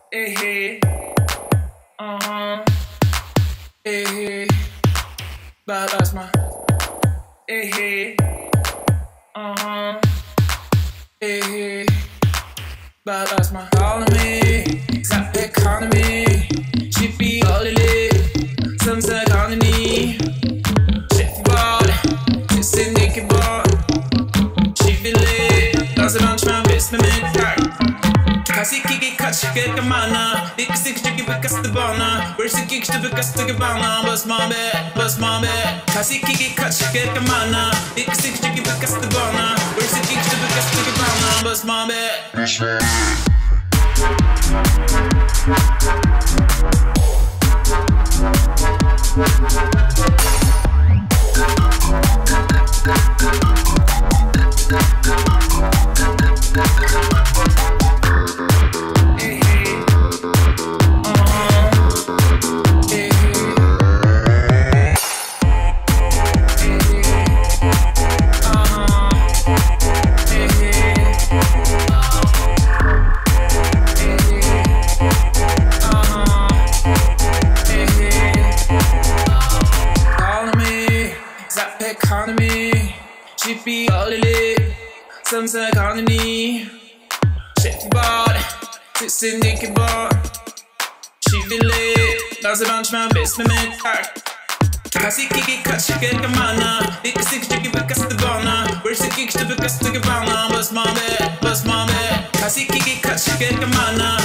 Hey, hey, balas ma. Hey, hey, balas ma. Calling me, zap the economy. She be all lit, some economy. Shit ball, just a naked ball. She be lit, dans un chemin, best me Kasi kiki kaçık kamana, ikisi küçük bir kastı bana. Versi kiki bir kastı bana, bas mabe. Kasi kiki kaçık kamana, ikisi küçük bir kastı bana. Versi kiki bir kastı bana, bas mabe. Economy, she be all lit, some economy. Shit ball, it's a naked ball. She be lit, dans un chemin, best me Kasi kiki kaçık kamana, ikisi küçük bir kastı bana. Versi kiki bir kastı bana, bas mabe. Kasi kiki kaçık kamana.